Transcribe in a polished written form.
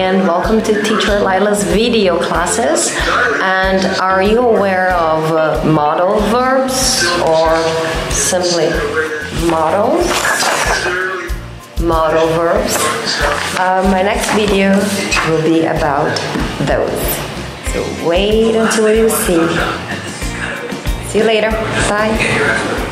and welcome to Teacher Lila's video classes. And are you aware of modal verbs or simply modals? Modal verbs. My next video will be about those. So wait until you see. See you later. Bye.